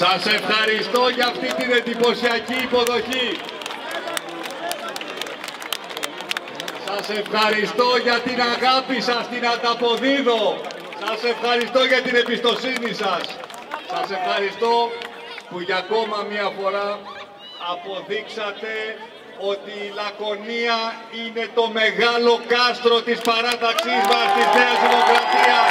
Σας ευχαριστώ για αυτή την εντυπωσιακή υποδοχή. Σας ευχαριστώ για την αγάπη σας, την ανταποδίδω. Σας ευχαριστώ για την εμπιστοσύνη σας. Σας ευχαριστώ που για ακόμα μία φορά αποδείξατε ότι η Λακωνία είναι το μεγάλο κάστρο της παράταξής μας, της Νέας Δημοκρατίας.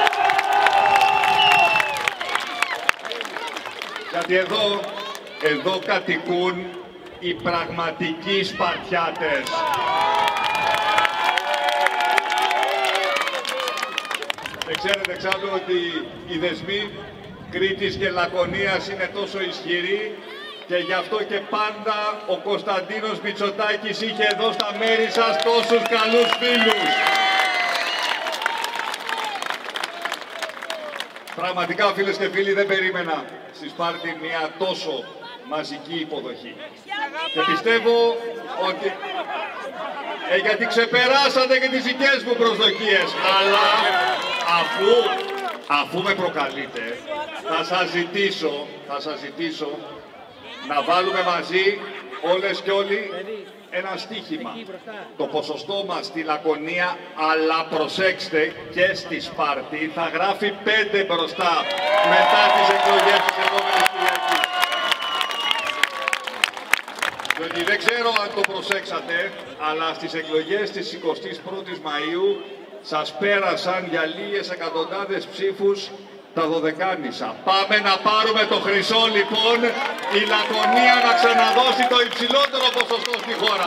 Γιατί εδώ κατοικούν οι πραγματικοί Σπαρτιάτες. Και ξέρετε εξάλλου ότι οι δεσμοί Κρήτης και Λακωνίας είναι τόσο ισχυροί και γι' αυτό και πάντα ο Κωνσταντίνος Μητσοτάκης είχε εδώ στα μέρη σας τόσους καλούς φίλους. Πραγματικά, φίλες και φίλοι, δεν περίμενα στη Σπάρτη μια τόσο μαζική υποδοχή. Και πιστεύω ότι... γιατί ξεπεράσατε και τις δικές μου προσδοκίες. Αλλά αφού με προκαλείτε, θα σας ζητήσω να βάλουμε μαζί όλες και όλοι ένα στοίχημα. Το ποσοστό μας στη Λακωνία, αλλά προσέξτε και στη Σπάρτη, θα γράφει 5 μπροστά μετά τις εκλογές της επόμενης Κυριακής. Διότι δεν ξέρω αν το προσέξατε, αλλά στις εκλογές της 21ης Μαΐου σας πέρασαν για λίγες εκατοντάδες ψήφους τα Δωδεκάνησα. Πάμε να πάρουμε το χρυσό λοιπόν, η Λακωνία να ξαναδώσει το υψηλότερο ποσοστό στη χώρα.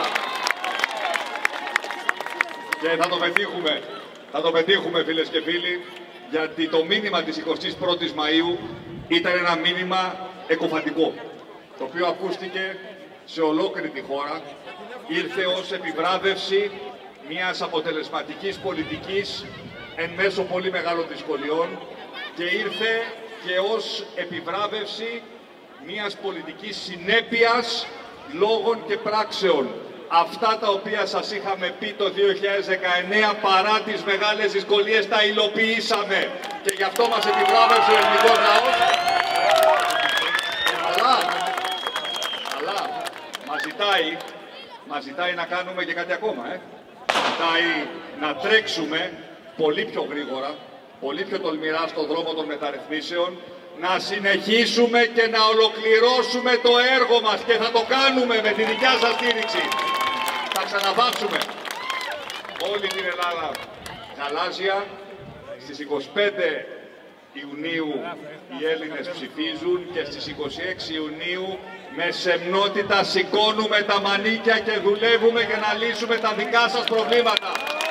Και θα το πετύχουμε φίλες και φίλοι, γιατί το μήνυμα της 21ης Μαΐου ήταν ένα μήνυμα εκοφαντικό, το οποίο ακούστηκε σε ολόκληρη τη χώρα, ήρθε ως επιβράβευση μιας αποτελεσματικής πολιτικής εν μέσω πολύ μεγάλων δυσκολιών και ήρθε και ως επιβράβευση μιας πολιτικής συνέπειας λόγων και πράξεων. Αυτά τα οποία σας είχαμε πει το 2019 παρά τις μεγάλες δυσκολίες τα υλοποιήσαμε και γι' αυτό μας επιβράβευσε ο ελληνικός λαός. Αλλά μας ζητάει να κάνουμε και κάτι ακόμα. Ζητάει να τρέξουμε πολύ πιο γρήγορα, πολύ πιο τολμηρά στον δρόμο των μεταρρυθμίσεων, να συνεχίσουμε και να ολοκληρώσουμε το έργο μας και θα το κάνουμε με τη δικιά σας στήριξη. Θα ξαναβάψουμε όλη την Ελλάδα γαλάζια. Στις 25 Ιουνίου οι Έλληνες ψηφίζουν και στις 26 Ιουνίου με σεμνότητα σηκώνουμε τα μανίκια και δουλεύουμε για να λύσουμε τα δικά σας προβλήματα.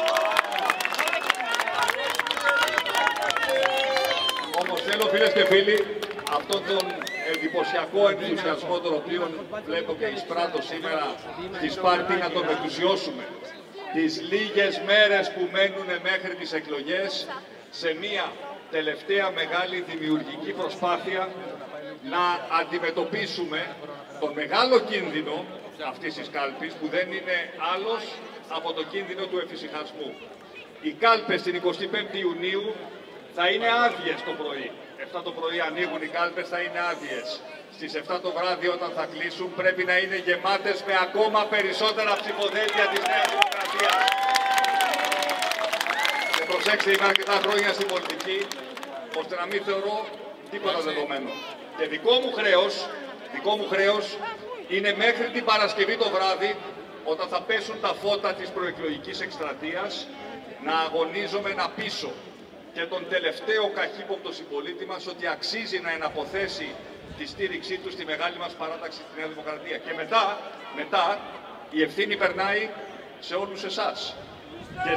Όμως θέλω, φίλες και φίλοι, αυτόν τον εντυπωσιακό ενθουσιασμό τον οποίο βλέπω και εισπράττω σήμερα στη Σπάρτη να τον ενθουσιώσουμε. Τις λίγες μέρες που μένουν μέχρι τις εκλογές σε μία τελευταία μεγάλη δημιουργική προσπάθεια να αντιμετωπίσουμε τον μεγάλο κίνδυνο αυτής της κάλπης που δεν είναι άλλος από το κίνδυνο του εφησυχασμού. Οι κάλπες την 25η Ιουνίου θα είναι άδειες το πρωί. 7 το πρωί ανοίγουν οι κάλπες, θα είναι άδειες. Στις 7 το βράδυ όταν θα κλείσουν πρέπει να είναι γεμάτες με ακόμα περισσότερα ψηφοδέλτια της Νέας Δημοκρατίας. Και προσέξτε, είμαι αρκετά χρόνια στην πολιτική, ώστε να μην θεωρώ τίποτα δεδομένο. Και δικό μου χρέος είναι μέχρι την Παρασκευή το βράδυ, όταν θα πέσουν τα φώτα της προεκλογικής εκστρατείας, να αγωνίζομαι να πείσω και τον τελευταίο καχύποπτο συμπολίτη μας ότι αξίζει να εναποθέσει τη στήριξή του στη μεγάλη μας παράταξη στη Νέα Δημοκρατία. Και μετά η ευθύνη περνάει σε όλους εσάς και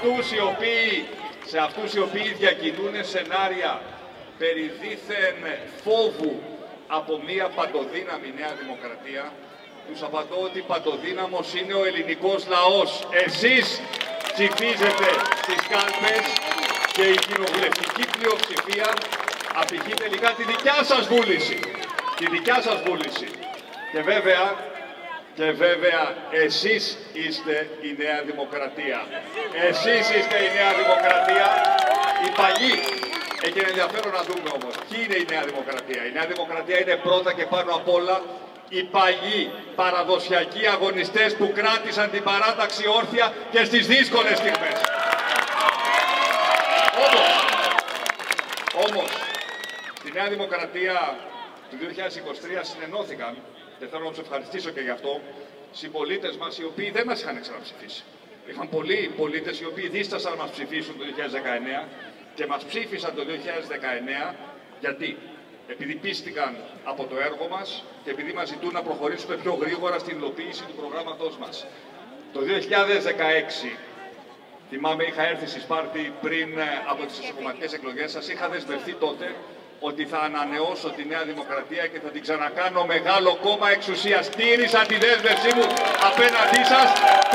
σε αυτούς οι οποίοι διακινούν σενάρια περί δίθεν φόβου από μία παντοδύναμη Νέα Δημοκρατία. Τους απαντώ ότι παντοδύναμος είναι ο ελληνικός λαός. Εσείς ψηφίζετε στις κάλπες και η κοινοβουλευτική πλειοψηφία απηχεί τελικά τη δικιά σας βούληση. Τη δικιά σας βούληση. Και βέβαια εσείς είστε η Νέα Δημοκρατία. Εσείς είστε η Νέα Δημοκρατία. Οι παλιοί Έχει ενδιαφέρον να δούμε όμως ποιοι είναι η Νέα Δημοκρατία. Η Νέα Δημοκρατία είναι πρώτα και πάνω απ' όλα οι παλιοί παραδοσιακοί αγωνιστές που κράτησαν την παράταξη όρθια και στις δύσκολες στιγμές. Όμως, στη Νέα Δημοκρατία του 2023 συνενώθηκαν, και θέλω να τους ευχαριστήσω και γι' αυτό, συμπολίτες μας οι οποίοι δεν μας είχαν ξαναψηφίσει. Είχαν πολλοί πολίτες οι οποίοι δίστασαν να μας ψηφίσουν το 2019 και μας ψήφισαν το 2019 γιατί? Επειδή πίστηκαν από το έργο μας και επειδή μας ζητούν να προχωρήσουμε πιο γρήγορα στην υλοποίηση του προγράμματός μας. Το 2016, θυμάμαι, είχα έρθει στη Σπάρτη πριν από τις εσωκομματικές εκλογές σας, είχα δεσμευτεί τότε ότι θα ανανεώσω τη Νέα Δημοκρατία και θα την ξανακάνω μεγάλο κόμμα εξουσίας. Τήρησα τη δέσμευσή μου απέναντί σας και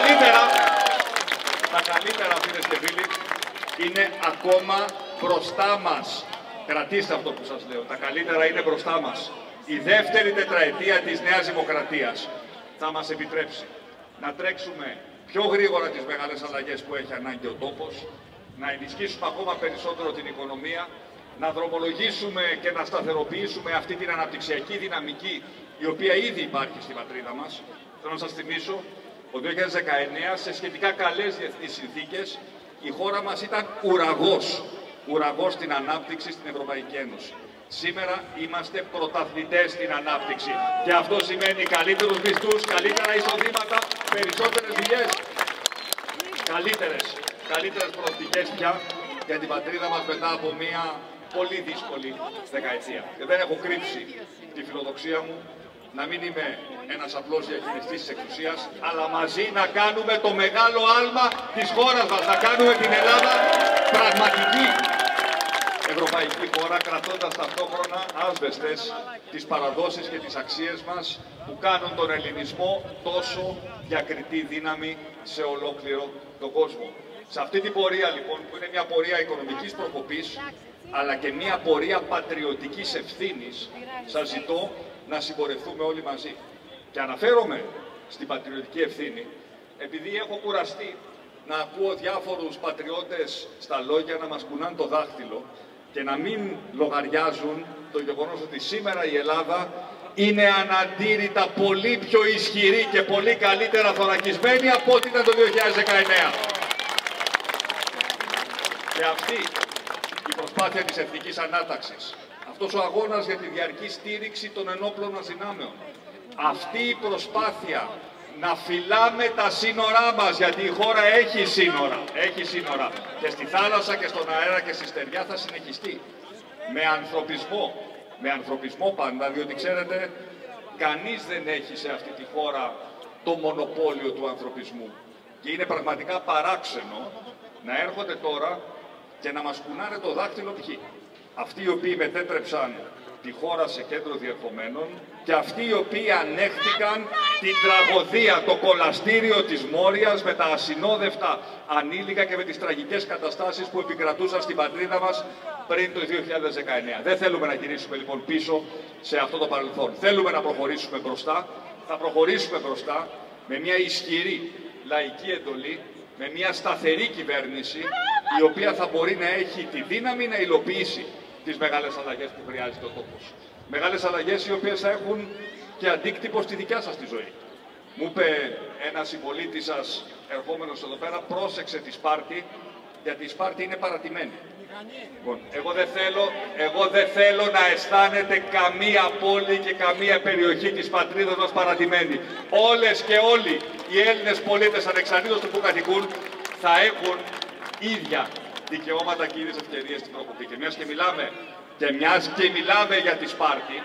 τα καλύτερα φίλες και φίλοι είναι ακόμα μπροστά μας. Κρατήστε αυτό που σας λέω. Τα καλύτερα είναι μπροστά μας. Η δεύτερη τετραετία της Νέας Δημοκρατίας θα μας επιτρέψει να τρέξουμε πιο γρήγορα τις μεγάλες αλλαγές που έχει ανάγκη ο τόπος, να ενισχύσουμε ακόμα περισσότερο την οικονομία, να δρομολογήσουμε και να σταθεροποιήσουμε αυτή την αναπτυξιακή δυναμική η οποία ήδη υπάρχει στην πατρίδα μας. Θέλω να σας θυμίσω, το 2019 σε σχετικά καλές διεθνείς συνθήκες η χώρα μας ήταν ουραγός στην ανάπτυξη στην Ευρωπαϊκή Ένωση. Σήμερα είμαστε πρωταθλητές στην ανάπτυξη και αυτό σημαίνει καλύτερους μισθούς, καλύτερα εισοδήματα, περισσότερες δουλειές, καλύτερες προοπτικές πια για την πατρίδα μας μετά από μια πολύ δύσκολη δεκαετία. Και δεν έχω κρύψει τη φιλοδοξία μου να μην είμαι ένας απλός διαχειριστής της εξουσίας, αλλά μαζί να κάνουμε το μεγάλο άλμα της χώρας μας, να κάνουμε την Ελλάδα πραγματική ευρωπαϊκή χώρα, κρατώντας ταυτόχρονα άσβεστες τις παραδόσεις και τις αξίες μας που κάνουν τον ελληνισμό τόσο διακριτή δύναμη σε ολόκληρο τον κόσμο. Σε αυτή την πορεία λοιπόν, που είναι μια πορεία οικονομικής προκοπής, αλλά και μια πορεία πατριωτικής ευθύνης, σας ζητώ να συμπορευτούμε όλοι μαζί. Και αναφέρομαι στην πατριωτική ευθύνη, επειδή έχω κουραστεί να ακούω διάφορους πατριώτες στα λόγια να μας κουνάν το δάχτυλο και να μην λογαριάζουν το γεγονός ότι σήμερα η Ελλάδα είναι αναντήρητα πολύ πιο ισχυρή και πολύ καλύτερα θωρακισμένη από ό,τι ήταν το 2019. Και αυτή η προσπάθεια της εθνικής ανάταξης, αυτός ο αγώνας για τη διαρκή στήριξη των ενόπλων μας δυνάμεων, αυτή η προσπάθεια να φυλάμε τα σύνορά μας, γιατί η χώρα έχει σύνορα και στη θάλασσα και στον αέρα και στη στεριά θα συνεχιστεί με ανθρωπισμό πάντα, διότι ξέρετε κανείς δεν έχει σε αυτή τη χώρα το μονοπόλιο του ανθρωπισμού και είναι πραγματικά παράξενο να έρχονται τώρα και να μας κουνάνε το δάχτυλο ποιοι? Αυτοί οι οποίοι μετέτρεψαν τη χώρα σε κέντρο διερχομένων και αυτοί οι οποίοι ανέχτηκαν την τραγωδία, το κολαστήριο της Μόριας με τα ασυνόδευτα ανήλικα και με τις τραγικές καταστάσεις που επικρατούσαν στην πατρίδα μας πριν το 2019. Δεν θέλουμε να γυρίσουμε λοιπόν πίσω σε αυτό το παρελθόν. Θέλουμε να προχωρήσουμε μπροστά. Θα προχωρήσουμε μπροστά με μια ισχυρή λαϊκή εντολή, με μια σταθερή κυβέρνηση η οποία θα μπορεί να έχει τη δύναμη να υλοποιήσει τις μεγάλες αλλαγές που χρειάζεται ο τόπος. Μεγάλες αλλαγές οι οποίες θα έχουν και αντίκτυπο στη δικιά σας τη ζωή. Μου είπε ένας συμπολίτης σας ερχόμενος εδώ πέρα, πρόσεξε τη Σπάρτη, γιατί η Σπάρτη είναι παρατημένη. Λοιπόν, εγώ δεν θέλω να αισθάνεται καμία πόλη και καμία περιοχή της πατρίδας μας παρατημένη. Όλες και όλοι οι Έλληνες πολίτες, ανεξαρτήτως του που κατοικούν, θα έχουν ίδια δικαιώματα και ίδιες ευκαιρίες στην προκοπή. Και μιας και μιλάμε για τη Σπάρτη,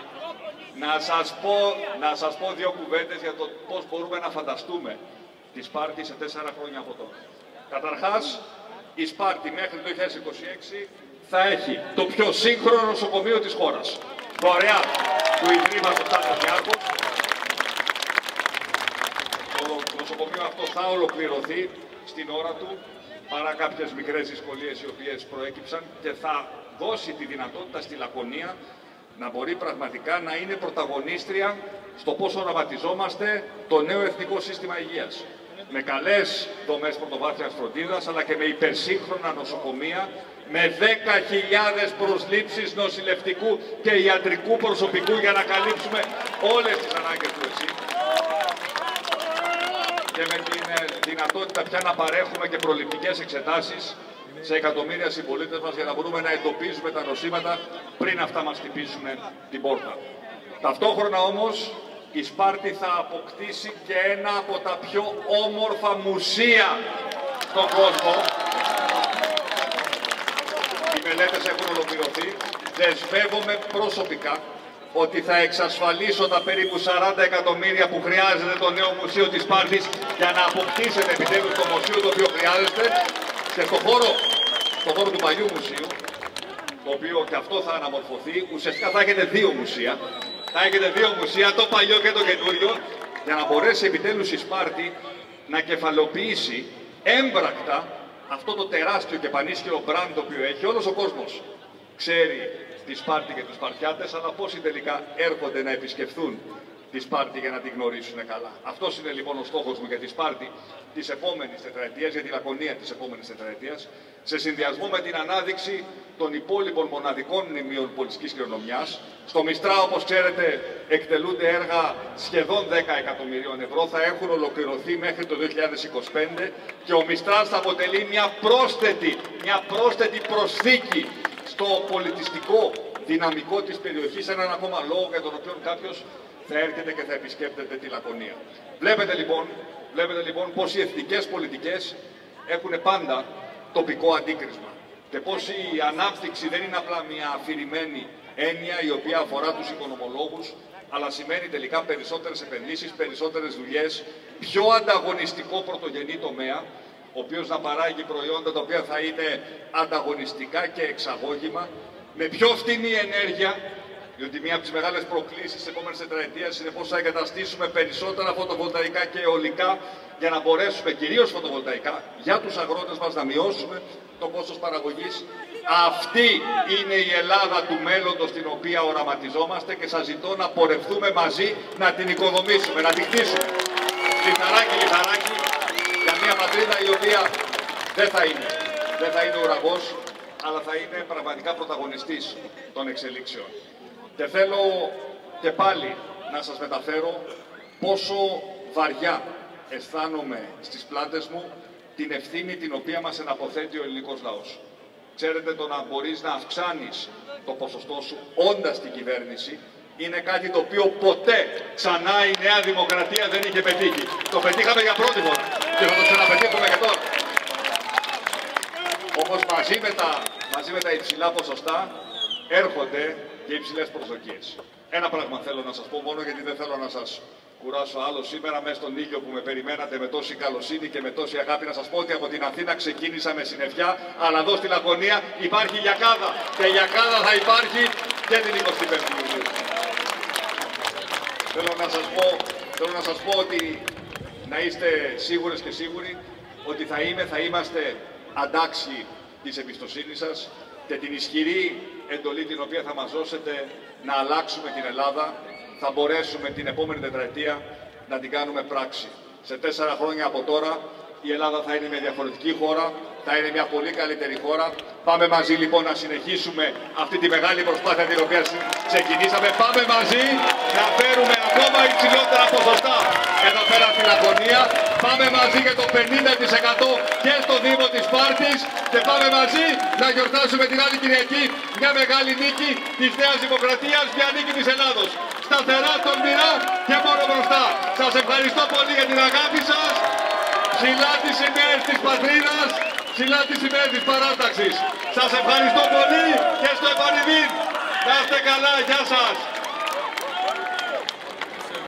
να σας πω δύο κουβέντες για το πώς μπορούμε να φανταστούμε τη Σπάρτη σε 4 χρόνια από τώρα. Καταρχάς, η Σπάρτη μέχρι το 2026 θα έχει το πιο σύγχρονο νοσοκομείο της χώρας. Δωρεάν του Ιδρύματος Τάσος Διάκος. Το νοσοκομείο αυτό θα ολοκληρωθεί στην ώρα του, παρά κάποιες μικρές δυσκολίες οι οποίες προέκυψαν, και θα δώσει τη δυνατότητα στη Λακωνία να μπορεί πραγματικά να είναι πρωταγωνίστρια στο πώς οραματιζόμαστε το νέο Εθνικό Σύστημα Υγείας. Με καλές δομές πρωτοβάθμιας φροντίδας, αλλά και με υπερσύγχρονα νοσοκομεία, με 10.000 προσλήψεις νοσηλευτικού και ιατρικού προσωπικού για να καλύψουμε όλες τις ανάγκες του ΕΣΥ και με την δυνατότητα πια να παρέχουμε και προληπτικές εξετάσεις σε εκατομμύρια συμπολίτες μας για να μπορούμε να εντοπίζουμε τα νοσήματα πριν αυτά μας χτυπήσουν την πόρτα. Ταυτόχρονα όμως η Σπάρτη θα αποκτήσει και ένα από τα πιο όμορφα μουσεία στον κόσμο. Οι μελέτες έχουν ολοκληρωθεί. Δεσμεύομαι προσωπικά ότι θα εξασφαλίσω τα περίπου 40 εκατομμύρια που χρειάζεται το νέο μουσείο της Σπάρτης για να αποκτήσετε επιτέλους το μουσείο το οποίο χρειάζεται και στον χώρο του παλιού μουσείου, το οποίο και αυτό θα αναμορφωθεί. Ουσιαστικά θα έχετε δύο μουσεία. Θα έχετε δύο μουσεία, το παλιό και το καινούριο, για να μπορέσει επιτέλους η Σπάρτη να κεφαλοποιήσει έμπρακτα αυτό το τεράστιο και πανίσχυρο μπραντ το οποίο έχει. Όλος ο κόσμος ξέρει τη Σπάρτη και τους Σπαρτιάτες, αλλά πόσοι τελικά έρχονται να επισκεφθούν τη Σπάρτη για να τη γνωρίσουν καλά. Αυτός είναι λοιπόν ο στόχος μου για τη Σπάρτη της επόμενης τετραετίας, για τη Λακωνία της επόμενης τετραετίας, σε συνδυασμό με την ανάδειξη των υπόλοιπων μοναδικών μνημείων πολιτικής κληρονομιάς. Στο Μιστρά, όπως ξέρετε, εκτελούνται έργα σχεδόν 10 εκατομμυρίων ευρώ, θα έχουν ολοκληρωθεί μέχρι το 2025 και ο Μιστράς θα αποτελεί μια πρόσθετη προσθήκη στο πολιτιστικό δυναμικό της περιοχής, έναν ακόμα λόγο για τον οποίο κάποιος θα έρχεται και θα επισκέπτεται τη Λακωνία. Βλέπετε λοιπόν πως οι εθνικές πολιτικές έχουν πάντα τοπικό αντίκρισμα και πως η ανάπτυξη δεν είναι απλά μια αφηρημένη έννοια η οποία αφορά τους οικονομολόγους, αλλά σημαίνει τελικά περισσότερες επενδύσεις, περισσότερες δουλειές, πιο ανταγωνιστικό πρωτογενή τομέα, ο οποίος να παράγει προϊόντα τα οποία θα είναι ανταγωνιστικά και εξαγώγημα, με πιο φτηνή ενέργεια, διότι μία από τις μεγάλες προκλήσεις της επόμενης τετραετίας είναι πώς θα εγκαταστήσουμε περισσότερα φωτοβολταϊκά και αιωλικά για να μπορέσουμε, κυρίως φωτοβολταϊκά, για τους αγρότες μας να μειώσουμε το κόστος παραγωγής. Αυτή είναι η Ελλάδα του μέλλοντος την οποία οραματιζόμαστε και σας ζητώ να πορευτούμε μαζί, να την οικοδομήσουμε, να την χτίσουμε. Λιθαράκι, για μια πατρίδα η οποία δεν θα είναι ουραγός, αλλά θα είναι πραγματικά πρωταγωνιστής των εξελίξεων. Και θέλω και πάλι να σας μεταφέρω πόσο βαριά αισθάνομαι στις πλάτες μου την ευθύνη την οποία μας εναποθέτει ο ελληνικός λαός. Ξέρετε, το να μπορείς να αυξάνεις το ποσοστό σου όντας στην κυβέρνηση είναι κάτι το οποίο ποτέ ξανά η Νέα Δημοκρατία δεν είχε πετύχει. Το πετύχαμε για πρώτη φορά και θα το ξαναπετύχουμε και τώρα. Όμως μαζί με τα υψηλά ποσοστά έρχονται και υψηλές προσδοκίες. Ένα πράγμα θέλω να σας πω μόνο, γιατί δεν θέλω να σας κουράσω άλλο σήμερα μέσα στον ήλιο που με περιμένατε με τόση καλοσύνη και με τόση αγάπη, να σας πω ότι από την Αθήνα ξεκίνησα με συννεφιά, αλλά εδώ στη Λακωνία υπάρχει γιακάδα και η γιακάδα θα υπάρχει και την 25η Ιουλίου. Θέλω να σας πω ότι να είστε σίγουρες και σίγουροι ότι θα είμαστε αντάξιοι της εμπιστοσύνης σας και την ισχυρή εντολή την οποία θα μας δώσετε να αλλάξουμε την Ελλάδα, θα μπορέσουμε την επόμενη τετραετία να την κάνουμε πράξη. Σε 4 χρόνια από τώρα η Ελλάδα θα είναι μια διαφορετική χώρα, θα είναι μια πολύ καλύτερη χώρα. Πάμε μαζί λοιπόν να συνεχίσουμε αυτή τη μεγάλη προσπάθεια την οποία ξεκινήσαμε. Πάμε μαζί να φέρουμε ακόμα υψηλότερα ποσοστά εδώ πέρα στη Λακωνία. Πάμε μαζί για το 50% και στο Δήμο της Σπάρτης και πάμε μαζί να γιορτάσουμε την άλλη Κυριακή μια μεγάλη νίκη της Νέας Δημοκρατίας, μια νίκη της Ελλάδος. Σταθερά, τολμηρά και μόνο μπροστά. Σας ευχαριστώ πολύ για την αγάπη σας. Ψηλά τις σημαίες της πατρίδας, ψηλά τις σημαίες της παράταξης. Σας ευχαριστώ πολύ και στο επανειδήν. Να είστε καλά, γεια σας.